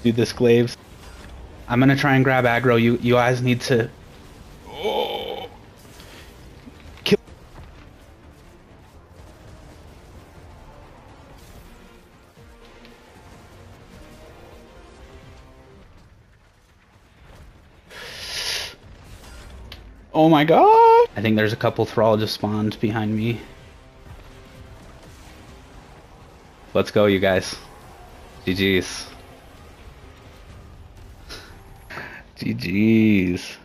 do this glaives. I'm gonna try and grab aggro. You guys need to. Oh. Kill. Oh my god! I think there's a couple thrall just spawned behind me. Let's go, you guys. GG's. GG's.